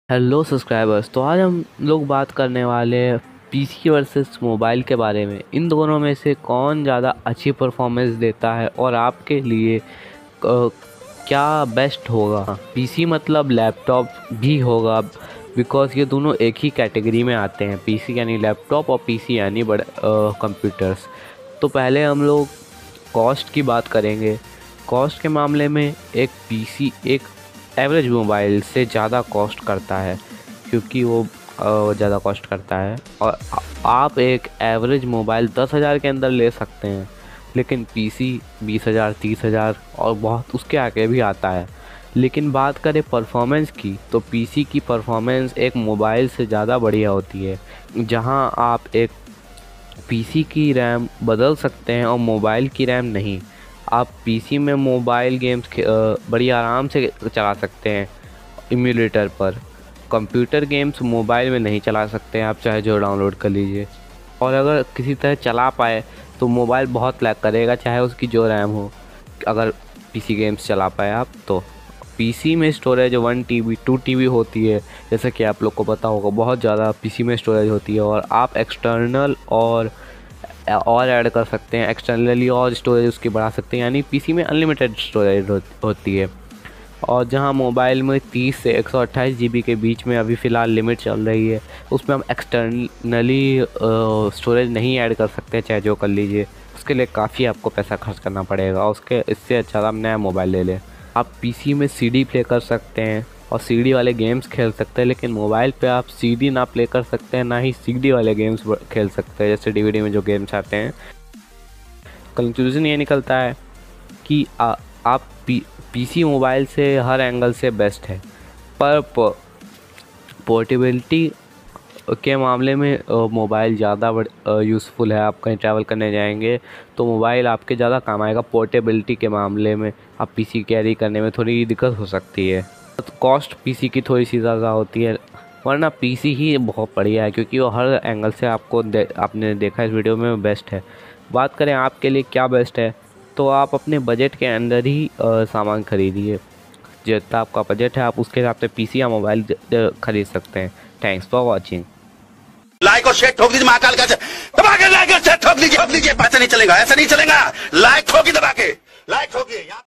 Hello subscribers. तो आज हम लोग बात करने वाले हैं पीसी वर्सेस मोबाइल के बारे में। इन दोनों में से कौन ज़्यादा अच्छी परफॉर्मेंस देता है और आपके लिए क्या बेस्ट होगा। पीसी मतलब लैपटॉप भी होगा, बिकॉज़ ये दोनों एक ही कैटेगरी में आते हैं। पीसी यानी लैपटॉप और पीसी यानी बड़े कंप्यूटर्स। तो पहले हम लोग कॉस्ट की बात करेंगे। कॉस्ट के मामले में एक पीसी एक एवरेज मोबाइल से ज़्यादा कॉस्ट करता है, क्योंकि वो ज़्यादा कॉस्ट करता है। और आप एक एवरेज मोबाइल 10,000 के अंदर ले सकते हैं, लेकिन पीसी 20,000 30,000 और बहुत उसके आगे भी आता है। लेकिन बात करें परफॉर्मेंस की, तो पीसी की परफॉर्मेंस एक मोबाइल से ज़्यादा बढ़िया होती है। जहां आप एक पीसी की रैम बदल सकते हैं और मोबाइल की रैम नहीं। आप पीसी में मोबाइल गेम्स बड़ी आराम से चला सकते हैं इम्यूलेटर पर। कंप्यूटर गेम्स मोबाइल में नहीं चला सकते हैं, आप चाहे जो डाउनलोड कर लीजिए। और अगर किसी तरह चला पाए तो मोबाइल बहुत लैग करेगा, चाहे उसकी जो रैम हो। अगर पीसी गेम्स चला पाए आप तो पीसी में स्टोरेज 1 TB 2 TB होती है, जैसे कि आप लोग को पता होगा। बहुत ज़्यादा पीसी में स्टोरेज होती है और आप एक्सटर्नल और ऐड कर सकते हैं, एक्सटर्नली और स्टोरेज उसकी बढ़ा सकते हैं। यानी पीसी में अनलिमिटेड स्टोरेज होती है। और जहां मोबाइल में 30 से 128 GB के बीच में अभी फ़िलहाल लिमिट चल रही है, उसमें हम एक्सटर्नली स्टोरेज नहीं ऐड कर सकते, चाहे जो कर लीजिए। उसके लिए काफ़ी आपको पैसा खर्च करना पड़ेगा। उसके इससे अच्छा आप नया मोबाइल ले लें। आप पीसी में सीडी प्ले कर सकते हैं और सीडी वाले गेम्स खेल सकते हैं, लेकिन मोबाइल पे आप सीडी ना प्ले कर सकते हैं, ना ही सीडी वाले गेम्स खेल सकते हैं, जैसे डीवीडी में जो गेम्स आते हैं। कंक्लूजन ये निकलता है कि आप पीसी मोबाइल से हर एंगल से बेस्ट है, पर पोर्टेबिलिटी के मामले में मोबाइल ज़्यादा यूज़फुल है। आप कहीं ट्रैवल करने जाएंगे तो मोबाइल आपके ज़्यादा काम आएगा। पोर्टेबिलिटी के मामले में आप पीसी कैरी करने में थोड़ी दिक्कत हो सकती है। तो कॉस्ट पीसी की थोड़ी सी ज़्यादा होती है, वरना पीसी ही बहुत बढ़िया है, क्योंकि वो हर एंगल से आपने देखा इस वीडियो में बेस्ट है। बात करें आपके लिए क्या बेस्ट है, तो आप अपने बजट के अंदर ही सामान खरीदिए। जितना आपका बजट है, आप उसके हिसाब से पीसी या मोबाइल खरीद सकते हैं। Thanks for watching. लाइक और शेयर ठोक दीजिए, महाकाल का दबा के लाइक और शेयर ठोक लीजिए। पता नहीं चलेगा, ऐसा नहीं चलेगा। लाइक ठोकी दबा के, लाइक ठोकिए।